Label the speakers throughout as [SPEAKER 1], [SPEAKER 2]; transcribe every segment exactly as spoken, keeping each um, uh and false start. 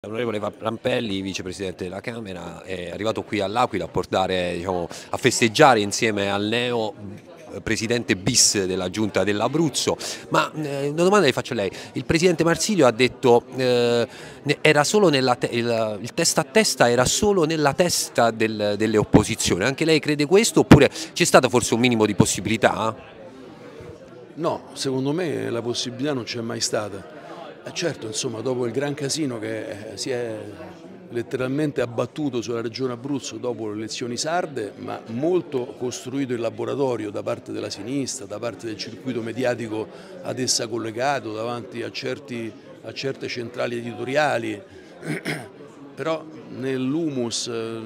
[SPEAKER 1] L'onorevole Rampelli, vicepresidente della Camera, è arrivato qui all'Aquila a portare, diciamo, a festeggiare insieme al neo presidente bis della giunta dell'Abruzzo. Ma eh, una domanda le faccio a lei: il presidente Marsilio ha detto eh, era solo nella te il, il testa a testa era solo nella testa del, delle opposizioni. Anche lei crede questo, oppure c'è stata forse un minimo di possibilità?
[SPEAKER 2] No, secondo me la possibilità non c'è mai stata. Eh certo, insomma, dopo il gran casino che si è letteralmente abbattuto sulla regione Abruzzo dopo le elezioni sarde, ma molto costruito in laboratorio da parte della sinistra, da parte del circuito mediatico ad essa collegato, davanti a, certi, a certe centrali editoriali, però nell'humus,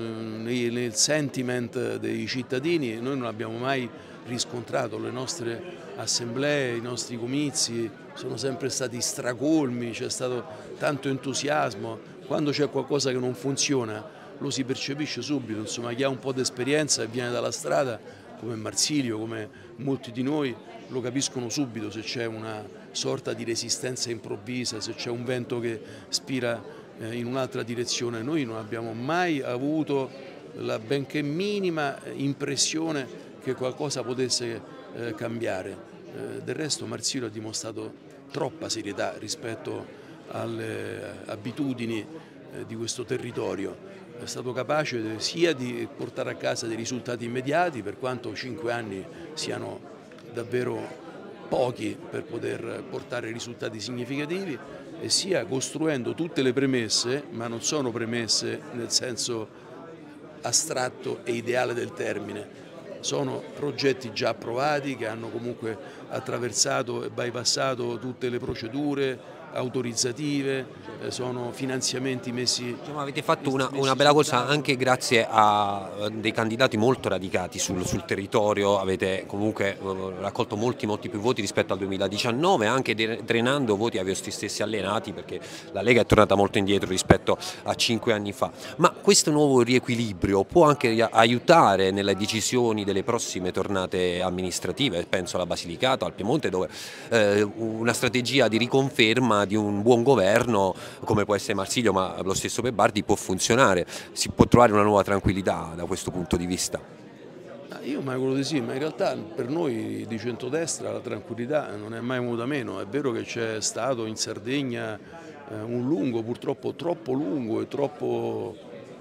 [SPEAKER 2] nel sentiment dei cittadini noi non abbiamo mai riscontrato. Le nostre assemblee, i nostri comizi sono sempre stati stracolmi, c'è stato tanto entusiasmo. Quando c'è qualcosa che non funziona lo si percepisce subito, insomma, chi ha un po' di esperienza e viene dalla strada, come Marsilio, come molti di noi, lo capiscono subito se c'è una sorta di resistenza improvvisa, se c'è un vento che spira in un'altra direzione. Noi non abbiamo mai avuto la benché minima impressione che qualcosa potesse eh, cambiare. Eh, del resto Marsilio ha dimostrato troppa serietà rispetto alle abitudini eh, di questo territorio. È stato capace sia di portare a casa dei risultati immediati, per quanto cinque anni siano davvero pochi per poter portare risultati significativi, e sia costruendo tutte le premesse, ma non sono premesse nel senso astratto e ideale del termine. Sono progetti già approvati che hanno comunque attraversato e bypassato tutte le procedure autorizzative, sono finanziamenti messi.
[SPEAKER 1] Diciamo, avete fatto una, una bella cosa anche grazie a dei candidati molto radicati sul, sul territorio, avete comunque raccolto molti molti più voti rispetto al duemiladiciannove, anche drenando voti ai vostri stessi allenati, perché la Lega è tornata molto indietro rispetto a cinque anni fa. Ma questo nuovo riequilibrio può anche aiutare nelle decisioni delle prossime tornate amministrative, penso alla Basilicata, al Piemonte, dove eh, una strategia di riconferma di un buon governo, come può essere Marsilio, ma lo stesso Bebardi, può funzionare, si può trovare una nuova tranquillità da questo punto di vista.
[SPEAKER 2] Io mi auguro di sì, ma in realtà per noi di centrodestra la tranquillità non è mai venuta meno. È vero che c'è stato in Sardegna eh, un lungo, purtroppo troppo lungo e troppo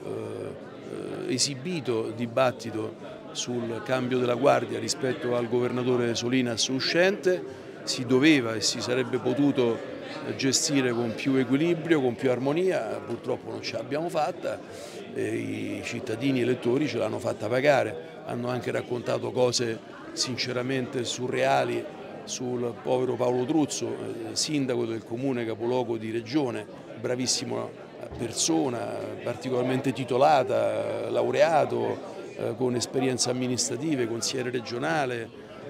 [SPEAKER 2] eh, esibito dibattito sul cambio della guardia rispetto al governatore Solinas uscente. Si doveva e si sarebbe potuto gestire con più equilibrio, con più armonia, purtroppo non ce l'abbiamo fatta e i cittadini elettori ce l'hanno fatta pagare. Hanno anche raccontato cose sinceramente surreali sul povero Paolo Truzzo, sindaco del comune capoluogo di regione, bravissima persona, particolarmente titolata, laureato, con esperienze amministrative, consigliere regionale.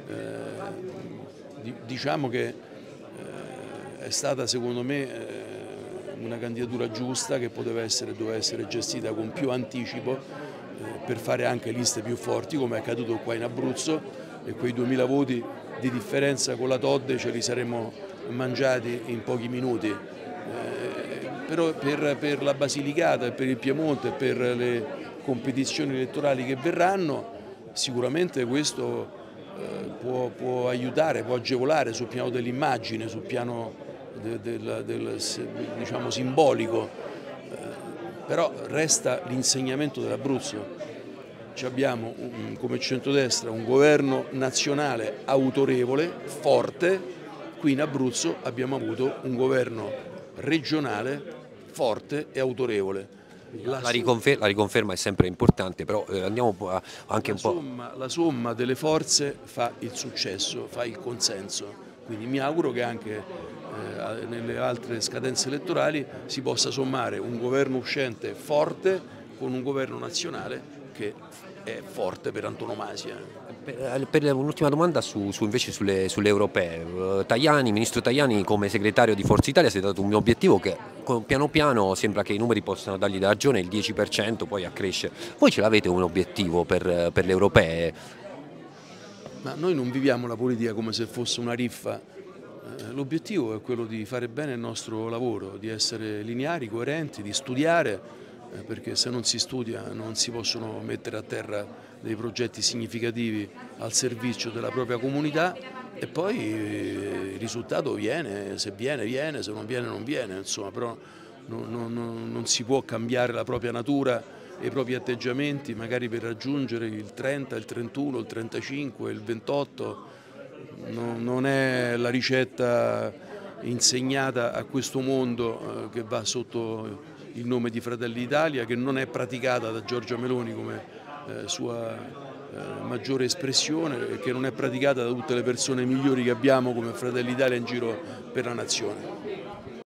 [SPEAKER 2] Diciamo che è stata secondo me una candidatura giusta che poteva essere, doveva essere gestita con più anticipo per fare anche liste più forti, come è accaduto qua in Abruzzo, e quei duemila voti di differenza con la Todde ce li saremmo mangiati in pochi minuti. Eh, però per, per la Basilicata, per il Piemonte e per le competizioni elettorali che verranno, sicuramente questo eh, può, può aiutare, può agevolare sul piano dell'immagine, sul piano del, del, del diciamo, simbolico, eh, però resta l'insegnamento dell'Abruzzo. Abbiamo un, come centrodestra un governo nazionale autorevole, forte. Qui in Abruzzo abbiamo avuto un governo regionale forte e autorevole.
[SPEAKER 1] La, la, riconfer la riconferma è sempre importante, però eh, andiamo a, anche
[SPEAKER 2] la
[SPEAKER 1] un po'.
[SPEAKER 2] Somma, la somma delle forze fa il successo, fa il consenso, quindi mi auguro che anche eh, nelle altre scadenze elettorali si possa sommare un governo uscente forte con un governo nazionale che è forte per antonomasia.
[SPEAKER 1] Per, per un'ultima domanda su, su invece sulle, sulle europee, Tajani, ministro Tajani come segretario di Forza Italia si è dato un obiettivo che piano piano sembra che i numeri possano dargli ragione, il dieci per cento poi a crescere. Voi ce l'avete un obiettivo per, per le europee?
[SPEAKER 2] Ma noi non viviamo la politica come se fosse una riffa L'obiettivo è quello di fare bene il nostro lavoro, di essere lineari, coerenti, di studiare, eh, perché se non si studia non si possono mettere a terra dei progetti significativi al servizio della propria comunità, e poi eh, il risultato viene, se viene viene, se non viene non viene, insomma, però non, non, non si può cambiare la propria natura e i propri atteggiamenti magari per raggiungere il trenta, il trentuno, il trentacinque, il ventotto. Non è la ricetta insegnata a questo mondo che va sotto il nome di Fratelli d'Italia, che non è praticata da Giorgia Meloni come sua maggiore espressione e che non è praticata da tutte le persone migliori che abbiamo come Fratelli d'Italia in giro per la nazione.